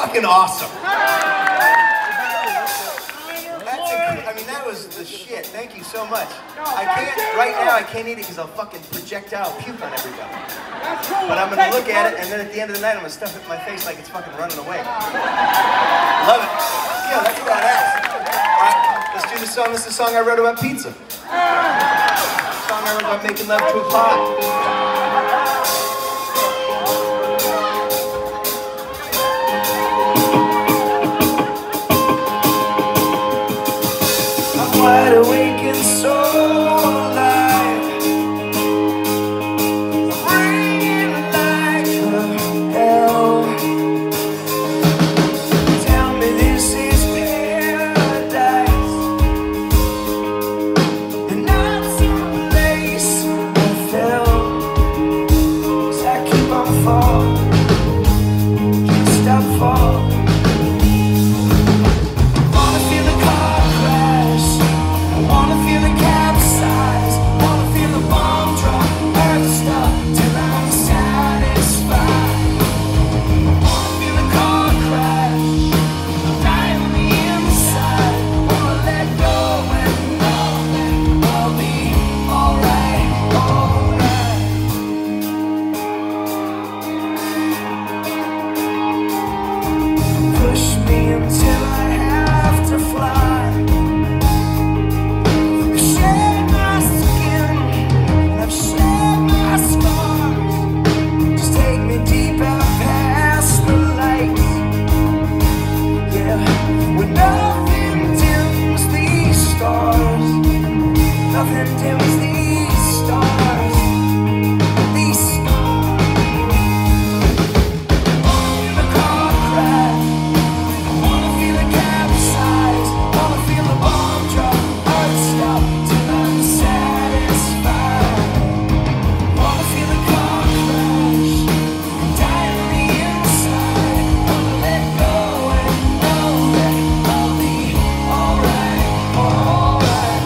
fucking awesome. I mean, that was the shit. Thank you so much. I can't, right now, I can't eat it because I'll fucking projectile puke on everybody. But I'm gonna look at it, and then at the end of the night, I'm gonna stuff it in my face like it's fucking running away. Love it. Yeah, that's badass. All right, let's do the song. This is a song I wrote about pizza. A song I wrote about making love to a pie. Wide awake and so alive, ringing like a bell. Tell me this is paradise, and not some place I fell. 'Cause I keep on falling, can't stop falling. Wanna feel the car crash, wanna feel the capsize, wanna feel the bomb drop, earth stop till I'm satisfied. Wanna feel the car crash, I'm dying on the inside. Wanna let go and know that I'll be alright, alright. Push me until I have to fly. Nothing dims these stars, these stars. Wanna feel the car crash, wanna feel the capsize, wanna feel the bomb drop, earth stop till I'm satisfied. Wanna feel the car crash, die on the inside. Wanna let go and know that I'll be alright, alright.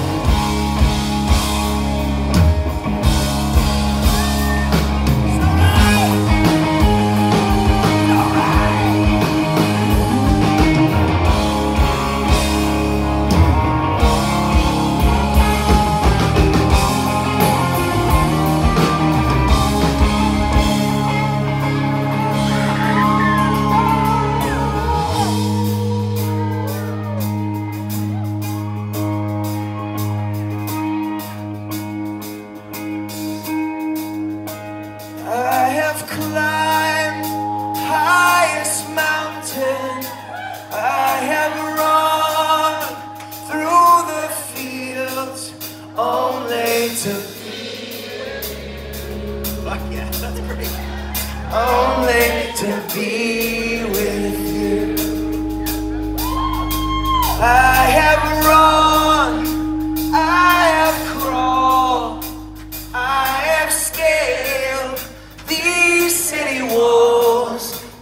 I have climbed highest mountain, I have run through the fields, only to fuck yeah, that's great. Only to be with you. I have run, I have crawled, I have scaled these city walls,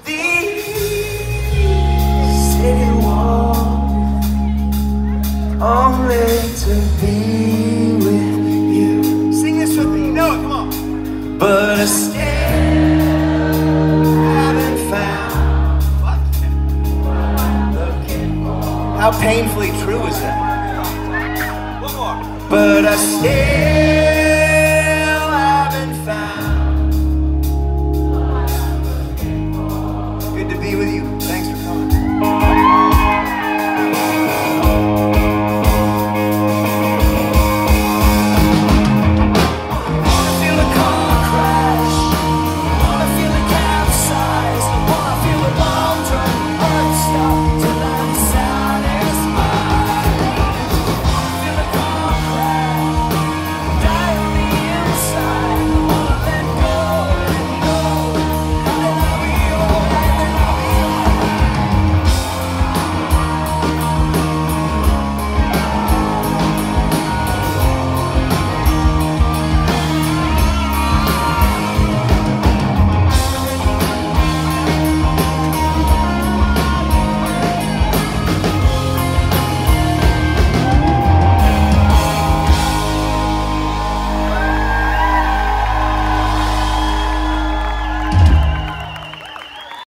only to be with you. Sing this with me, you know it, come on. But I still haven't found. How painfully true is that? One more. But I still